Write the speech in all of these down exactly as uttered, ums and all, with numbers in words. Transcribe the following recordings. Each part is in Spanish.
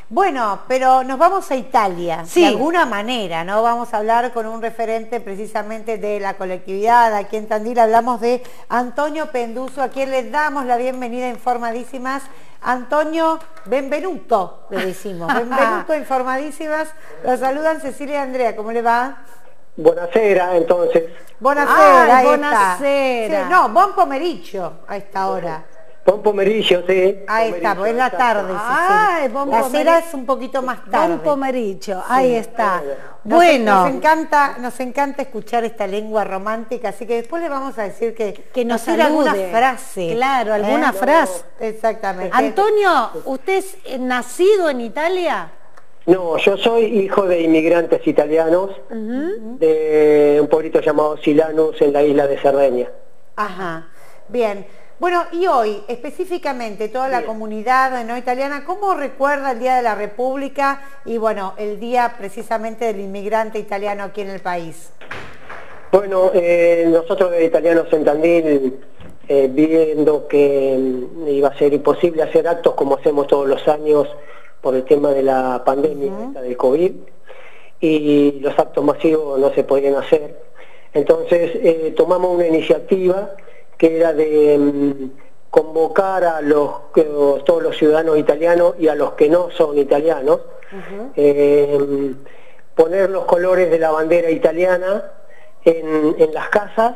Bueno, pero nos vamos a Italia, sí. de alguna manera, ¿no? Vamos a hablar con un referente precisamente de la colectividad. Aquí en Tandil hablamos de Antonio Penduso, a quien les damos la bienvenida a Informadísimas. Antonio, benvenuto, le decimos. Benvenuto a Informadísimas. Los saludan Cecilia y Andrea. ¿Cómo le va? Buonasera, entonces. Buonasera, ahí buonasera. está. Sí, no, buon pomeriggio a esta hora. Buon pomeriggio, sí. Ahí está, pues es la tarde, Ay, Cecilia. buon La pomeriggio. cera es un poquito más tarde. Buon pomeriggio, ahí está. Nos, Bueno, nos encanta, nos encanta escuchar esta lengua romántica, así que después le vamos a decir que, que nos diga alguna salude. frase. Claro, alguna ¿Eh? frase. Exactamente. Antonio, ¿usted es eh, nacido en Italia? No, yo soy hijo de inmigrantes italianos Uh-huh. de un pueblito llamado Silanus en la isla de Cerdeña. Ajá, bien. Bueno, y hoy, específicamente, toda la Bien. comunidad no italiana, ¿cómo recuerda el Día de la República y, bueno, el Día precisamente del inmigrante italiano aquí en el país? Bueno, eh, nosotros de Italianos en Tandil, eh, viendo que mm, iba a ser imposible hacer actos como hacemos todos los años por el tema de la pandemia, Uh-huh. esta del COVID, y los actos masivos no se podían hacer. Entonces eh, tomamos una iniciativa que era de mm, convocar a los que, todos los ciudadanos italianos y a los que no son italianos, Uh-huh. eh, poner los colores de la bandera italiana en, en las casas,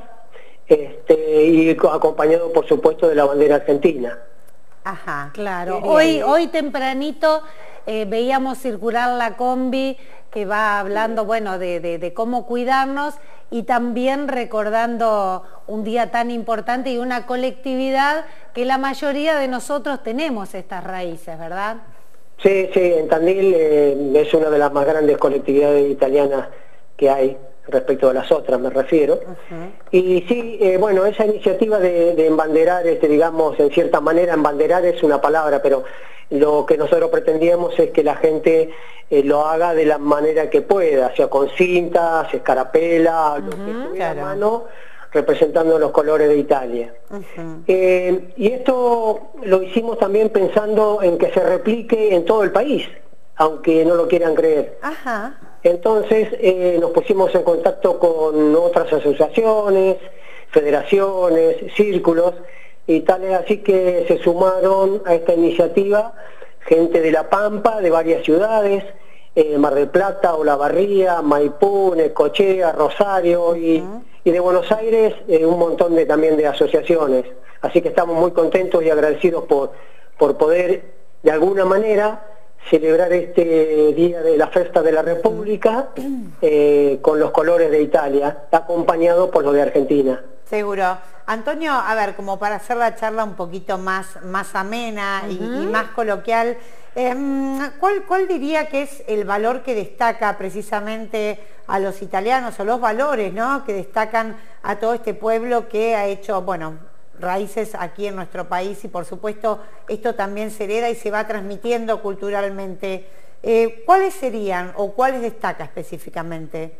este, y co- acompañado por supuesto de la bandera argentina. Ajá, Claro, qué bien. hoy, hoy tempranito eh, veíamos circular la combi que va hablando, bueno, de, de, de cómo cuidarnos y también recordando un día tan importante y una colectividad que la mayoría de nosotros tenemos estas raíces, ¿verdad? Sí, sí, en Tandil eh, es una de las más grandes colectividades italianas que hay, respecto a las otras me refiero. Ujú. Y sí, eh, bueno, esa iniciativa de, de embanderar, este, digamos, en cierta manera, embanderar es una palabra, pero lo que nosotros pretendíamos es que la gente eh, lo haga de la manera que pueda, sea con cintas, escarapela, lo que estuviera a claro. mano, representando los colores de Italia. Ujú. Eh, y esto lo hicimos también pensando en que se replique en todo el país, aunque no lo quieran creer. Ajá. Entonces eh, nos pusimos en contacto con otras asociaciones, federaciones, círculos, y tal es así que se sumaron a esta iniciativa gente de La Pampa, de varias ciudades, eh, Mar del Plata, Olavarría, Maipú, Necochea, Rosario y, Uh-huh. y de Buenos Aires, eh, un montón de también de asociaciones. Así que estamos muy contentos y agradecidos por, por poder de alguna manera celebrar este día de la Festa de la República eh, con los colores de Italia, acompañado por los de Argentina. Seguro. Antonio, a ver, como para hacer la charla un poquito más, más amena y, y más coloquial, eh, ¿cuál, ¿cuál diría que es el valor que destaca precisamente a los italianos, o los valores, ¿no?, que destacan a todo este pueblo que ha hecho, bueno, raíces aquí en nuestro país, y por supuesto esto también se hereda y se va transmitiendo culturalmente? Eh, ¿Cuáles serían o cuáles destaca específicamente?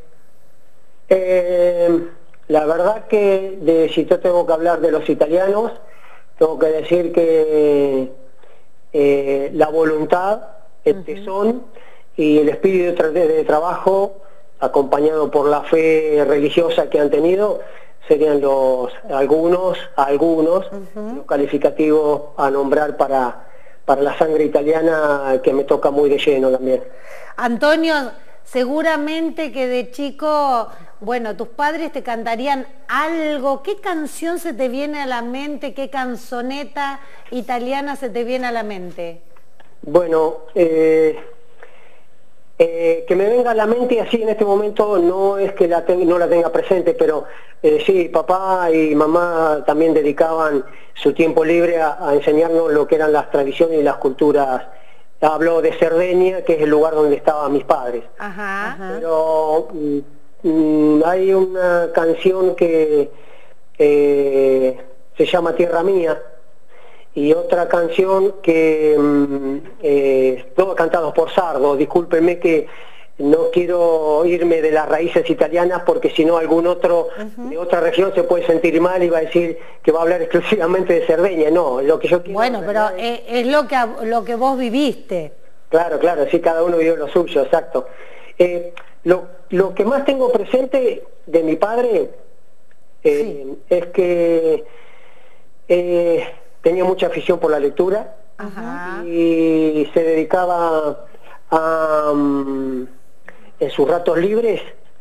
Eh, la verdad que de, si yo tengo que hablar de los italianos, tengo que decir que eh, la voluntad, el tesón y el espíritu de, tra de trabajo, acompañado por la fe religiosa que han tenido, serían los algunos, algunos Uh-huh. los calificativos a nombrar para, para la sangre italiana, que me toca muy de lleno también. Antonio, seguramente que de chico, bueno, tus padres te cantarían algo. ¿Qué canción se te viene a la mente? ¿Qué canzoneta italiana se te viene a la mente? Bueno, eh, eh, que me venga a la mente así en este momento, no es que la no la tenga presente, pero eh, sí, papá y mamá también dedicaban su tiempo libre a, a enseñarnos lo que eran las tradiciones y las culturas. Hablo de Cerdeña, que es el lugar donde estaban mis padres. Ajá. Ajá. Pero mm, mm, hay una canción que eh, se llama Tierra Mía, y otra canción que mm, eh, todos cantados por Sardo. Discúlpenme que no quiero irme de las raíces italianas, porque si no algún otro uh-huh. de otra región se puede sentir mal y va a decir que va a hablar exclusivamente de Cerdeña. No, lo que yo quiero... Bueno, pero es, es lo que lo que vos viviste. Claro, claro, sí, cada uno vivió lo suyo, exacto. Eh, lo, lo que más tengo presente de mi padre eh, sí. es que eh, tenía mucha afición por la lectura. Ajá. Y se dedicaba a, um, en sus ratos libres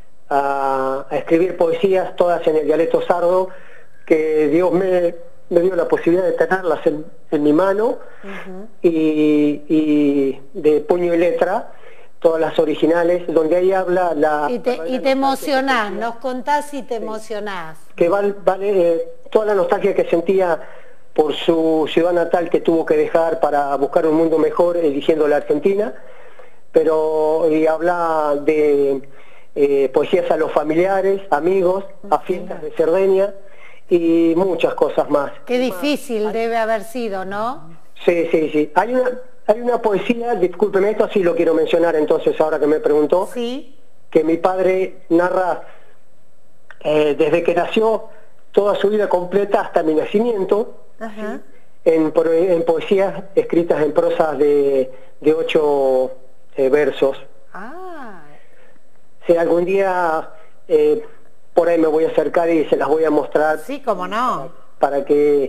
a, a escribir poesías, todas en el dialecto sardo, que Dios me, me dio la posibilidad de tenerlas en, en mi mano, uh-huh. y, y de puño y letra, todas las originales, donde ahí habla la... Y te, y te emocionás, nos contás y te sí. emocionás. Que vale, vale eh, toda la nostalgia que sentía por su ciudad natal, que tuvo que dejar para buscar un mundo mejor, eligiendo la Argentina, pero y habla de eh, poesías a los familiares, amigos, a fiestas de Cerdeña y muchas cosas más. Qué difícil más. Debe haber sido, ¿no? Sí, sí, sí. Hay una, hay una poesía, discúlpeme, esto sí lo quiero mencionar entonces ahora que me preguntó, sí. que mi padre narra eh, desde que nació, toda su vida completa hasta mi nacimiento. Ajá. En, en poesías escritas en prosas de, de ocho eh, versos. Ah. Si algún día eh, por ahí me voy a acercar y se las voy a mostrar. Sí, cómo no. Para, para que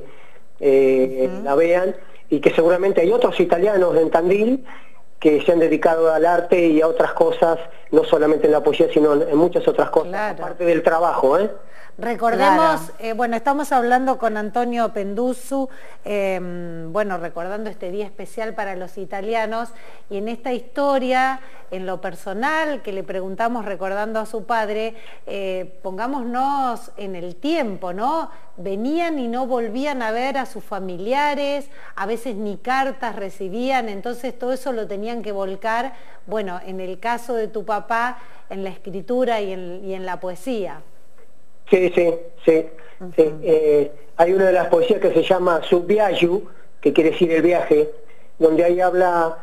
eh, uh-huh. la vean, y que seguramente hay otros italianos en Tandil que se han dedicado al arte y a otras cosas, no solamente en la poesía, sino en muchas otras cosas, claro. aparte del trabajo, ¿eh? Recordemos, claro. eh, bueno, estamos hablando con Antonio Pendusu, eh, bueno, recordando este día especial para los italianos, y en esta historia, en lo personal, que le preguntamos recordando a su padre, eh, pongámonos en el tiempo, ¿no? Venían y no volvían a ver a sus familiares, a veces ni cartas recibían, entonces todo eso lo tenían que volcar, bueno, en el caso de tu papá, en la escritura y en, y en la poesía. Sí, sí, sí. Uh-huh. sí. Eh, hay una de las poesías que se llama Su Viaggio, que quiere decir el viaje, donde ahí habla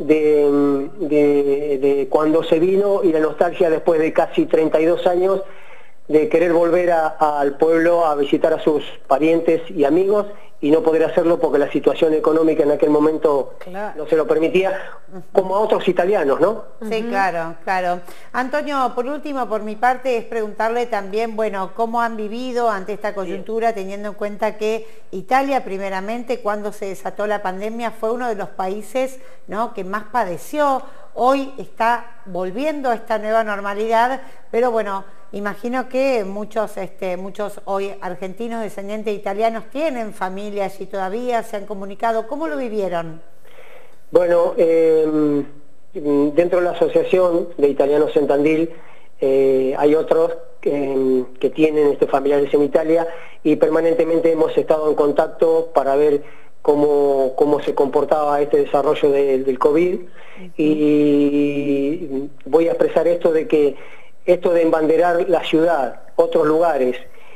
de, de, de cuando se vino y la nostalgia después de casi treinta y dos años de querer volver a, a, al pueblo a visitar a sus parientes y amigos y no poder hacerlo porque la situación económica en aquel momento claro. no se lo permitía, uh-huh. como a otros italianos, ¿no? Sí, uh-huh. claro, claro. Antonio, por último, por mi parte, es preguntarle también, bueno, cómo han vivido ante esta coyuntura, teniendo en cuenta que Italia, primeramente, cuando se desató la pandemia, fue uno de los países, ¿no?, que más padeció. Hoy está volviendo a esta nueva normalidad, pero bueno, imagino que muchos, este, muchos hoy argentinos descendientes de italianos tienen familias y todavía se han comunicado. ¿Cómo lo vivieron? Bueno, eh, dentro de la Asociación de Italianos en Tandil eh, hay otros que, que tienen este, familiares en Italia, y permanentemente hemos estado en contacto para ver cómo, cómo se comportaba este desarrollo de, del COVID. Uh-huh. Y voy a expresar esto de que esto de embanderar la ciudad, otros lugares,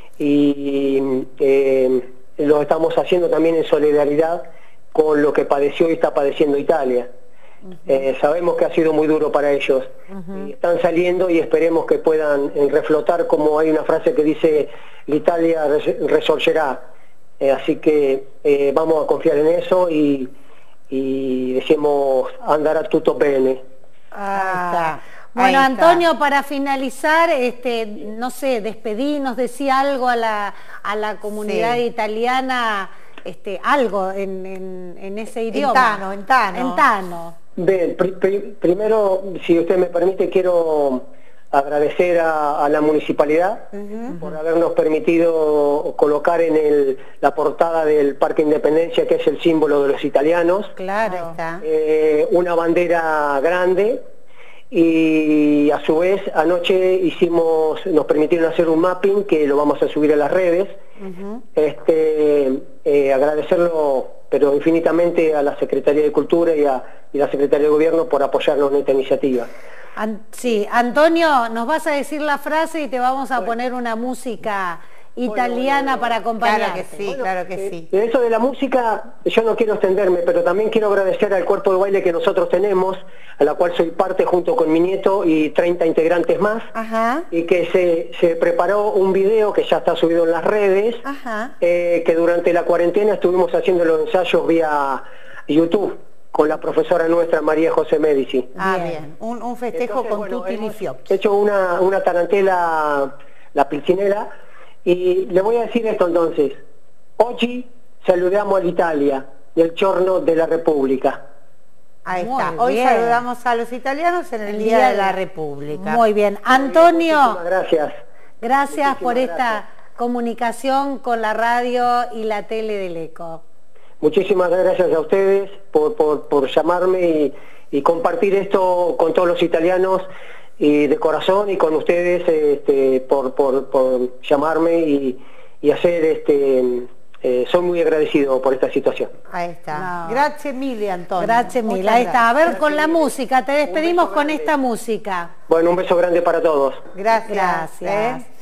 y eh, lo estamos haciendo también en solidaridad con lo que padeció y está padeciendo Italia. Uh-huh. eh, sabemos que ha sido muy duro para ellos. Uh-huh. Y están saliendo y esperemos que puedan eh, reflotar, como hay una frase que dice, l'Italia resorgerá. Eh, así que eh, vamos a confiar en eso y, y decimos andará tutto bene. Ah, está. Bueno, ahí Antonio, está. Para finalizar, este, no sé, despedirnos, decir algo a la, a la comunidad sí. italiana, este, algo en, en, en ese idioma. En tano, en tano. En tano. Bien, pr pr primero, si usted me permite, quiero agradecer a, a la municipalidad uh-huh. por habernos permitido colocar en el, la portada del Parque Independencia, que es el símbolo de los italianos. Claro. Está. Eh, una bandera grande. Y a su vez anoche hicimos, nos permitieron hacer un mapping que lo vamos a subir a las redes. Uh-huh. este, eh, agradecerlo, pero infinitamente, a la Secretaría de Cultura y a y la Secretaría de Gobierno por apoyarnos en esta iniciativa. An sí, Antonio, nos vas a decir la frase y te vamos a bueno. poner una música italiana bueno, bueno, bueno. para acompañarte. Claro que sí, bueno, claro que eh, sí. De eso de la música, yo no quiero extenderme, pero también quiero agradecer al cuerpo de baile que nosotros tenemos, a la cual soy parte junto con mi nieto y treinta integrantes más. Ajá. Y que se, se preparó un video que ya está subido en las redes. Ajá. Eh, que durante la cuarentena estuvimos haciendo los ensayos vía YouTube. con la profesora nuestra María José Medici. Ah, bien, bien. Un, un festejo Entonces, con bueno, tutti hemos fiocchi. hecho una, una tarantela, la Pulcinella, y le voy a decir esto entonces. Oggi saludiamo all'Italia, nel giorno della Repubblica. Ahí Muy está. Hoy bien. saludamos a los italianos en el, El Día, Día de la de- República. Muy bien. Antonio, Muchísimas gracias. gracias Muchísimas por esta gracias. comunicación con la radio y la tele del Eco. Muchísimas gracias a ustedes por, por, por llamarme y, y compartir esto con todos los italianos y de corazón, y con ustedes este, por, por, por llamarme y, y hacer este eh, soy muy agradecido por esta situación. Ahí está. No. Grazie mille, Antonio. Gracias mil. Muchas Ahí está. A ver gracias. con la música. Te despedimos beso con grande. esta música. Bueno, un beso grande para todos. Gracias. Gracias. ¿eh?